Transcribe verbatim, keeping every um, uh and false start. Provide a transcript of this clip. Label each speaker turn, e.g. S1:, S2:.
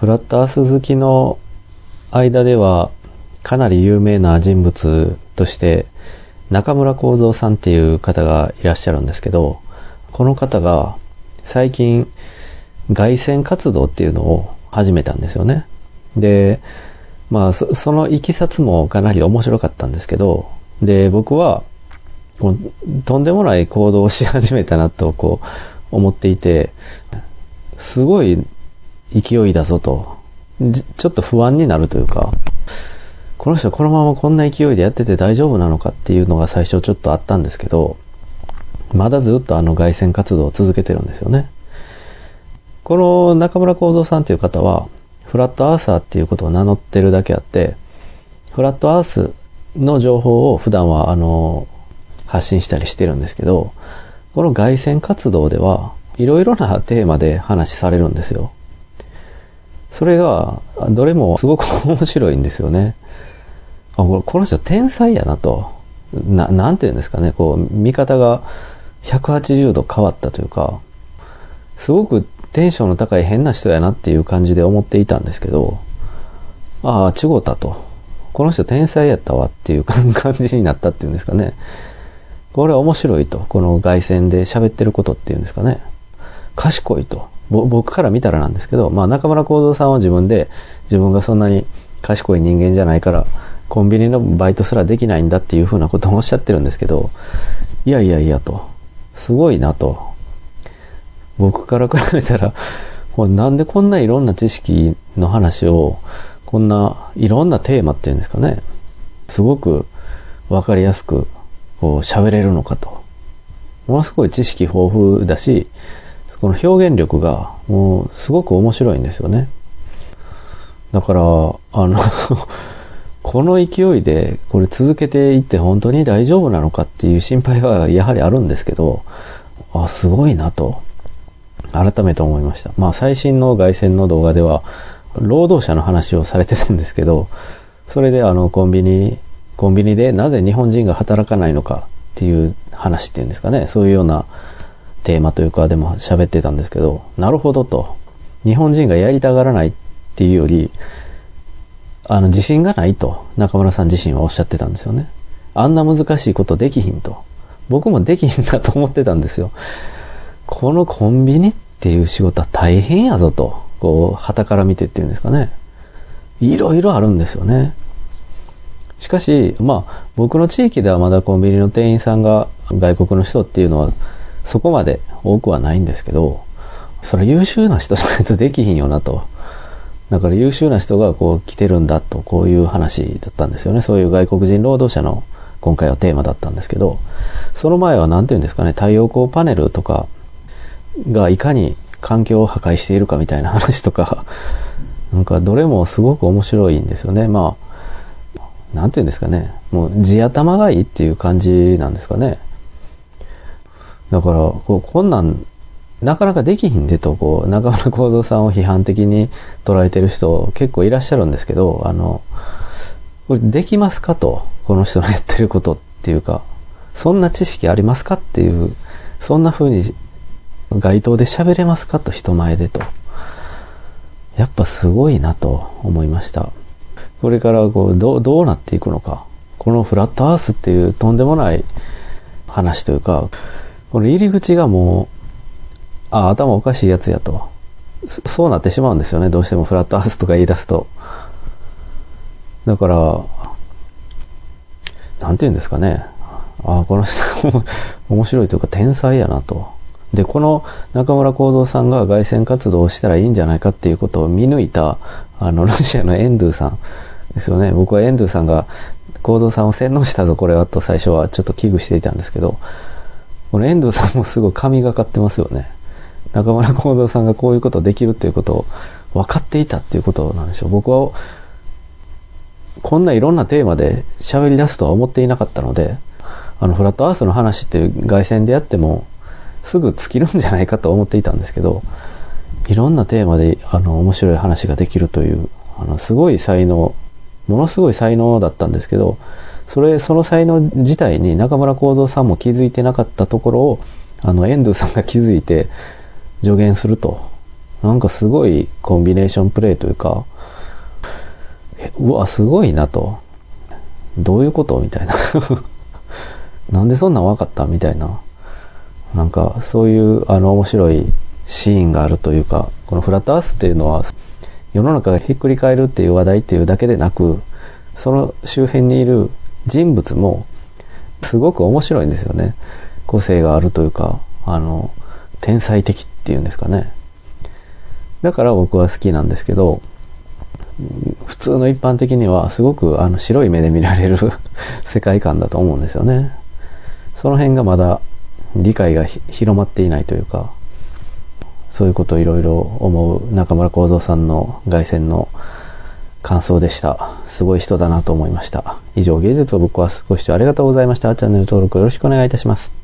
S1: フラットアース好きの間ではかなり有名な人物として中村幸三さんっていう方がいらっしゃるんですけど、この方が最近凱旋活動っていうのを始めたんですよね。で、まあ そ, そのいきさつもかなり面白かったんですけど、で僕はこうとんでもない行動をし始めたなとこう思っていて、すごい勢いだぞとちょっと不安になるというか、この人このままこんな勢いでやってて大丈夫なのかっていうのが最初ちょっとあったんですけど、まだずっとあの凱旋活動を続けてるんですよね。この中村幸三さんという方はフラットアーサーっていうことを名乗ってるだけあって、フラットアースの情報を普段はあの発信したりしてるんですけど、この凱旋活動ではいろいろなテーマで話されるんですよ。それがどれもすごく面白いんですよね。あ、この人天才やなと、な、なんていうんですかね、こう見方がひゃくはちじゅうど変わったというか、すごくテンションの高い変な人やなっていう感じで思っていたんですけど、ああ違うたと、この人天才やったわっていう感じになったっていうんですかね。これは面白いと、この凱旋で喋ってることっていうんですかね、賢いと、僕から見たらなんですけど、まあ中村幸三さんは自分で自分がそんなに賢い人間じゃないからコンビニのバイトすらできないんだっていうふうなことをおっしゃってるんですけど、いやいやいやと、すごいなと、僕から比べたらこうなんでこんないろんな知識の話をこんないろんなテーマっていうんですかね、すごくわかりやすくこう喋れるのかと。ものすごい知識豊富だし、この表現力がもうすごく面白いんですよね。だからあのこの勢いでこれ続けていって本当に大丈夫なのかっていう心配はやはりあるんですけど、あ、すごいなと改めて思いました。まあ最新の凱旋の動画では労働者の話をされてたんですけど、それであのコンビニコンビニでなぜ日本人が働かないのかっていう話っていうんですかね、そういうようなテーマというかでも喋ってたんですけど、なるほどと、日本人がやりたがらないっていうよりあの自信がないと中村さん自身はおっしゃってたんですよね。あんな難しいことできひんと、僕もできひんなと思ってたんですよ。このコンビニっていう仕事は大変やぞと、こう傍から見てっていうんですかね、いろいろあるんですよね。しかしまあ僕の地域ではまだコンビニの店員さんが外国の人っていうのはそこまで多くはないんですけど、それ優秀な人じゃないとできひんよなと。だから優秀な人がこう来てるんだと、こういう話だったんですよね。そういう外国人労働者の今回はテーマだったんですけど、その前は何ていうんですかね、太陽光パネルとかがいかに環境を破壊しているかみたいな話とか、なんかどれもすごく面白いんですよね。まあなんていうんですかね、もう地頭がいいっていう感じなんですかね。だからこうこんなんなかなかできひんでと、こう中村幸三さんを批判的に捉えてる人結構いらっしゃるんですけど、あのこれできますかと、この人のやってることっていうか、そんな知識ありますかっていう、そんな風に街頭で喋れますかと、人前でと、やっぱすごいなと思いました。これからこう ど, どうなっていくのか、このフラットアースっていうとんでもない話というか、この入り口がもうあ頭おかしいやつやと、そうなってしまうんですよね、どうしてもフラットアースとか言い出すと。だからなんていうんですかね、あこの人面白いというか天才やなと。でこの中村幸三さんが凱旋活動をしたらいいんじゃないかっていうことを見抜いたあのロシアのエンドゥさんですよね。僕はエンドゥさんが幸三さんを洗脳したぞこれはと最初はちょっと危惧していたんですけど、このエンドゥさんもすごい神がかってますよね。中村幸三さんがこういうことできるっていうことを分かっていたっていうことなんでしょう。僕はこんないろんなテーマで喋り出すとは思っていなかったので、あのフラットアースの話っていう凱旋でやってもすぐ尽きるんじゃないかと思っていたんですけど、いろんなテーマであの面白い話ができるという、あのすごい才能、ものすごい才能だったんですけど、それその才能自体に中村幸三さんも気づいてなかったところをあのエンドゥさんが気づいて助言すると、 なんかすごいコンビネーションプレイというか、うわ、すごいなと。どういうことみたいな。なんでそんなん分かったみたいな。なんかそういうあの面白いシーンがあるというか、このフラットアースっていうのは世の中がひっくり返るっていう話題っていうだけでなく、その周辺にいる人物もすごく面白いんですよね。個性があるというか、あの天才的っていうんですかね。だから僕は好きなんですけど、普通の一般的にはすごくあの白い目で見られる世界観だと思うんですよね。その辺がまだ理解が広まっていないというか、そういうことをいろいろ思う中村幸三さんの凱旋の感想でした。すごい人だなと思いました。以上、芸術をぶっ壊す。ご視聴ありがとうございました。チャンネル登録よろしくお願いいたします。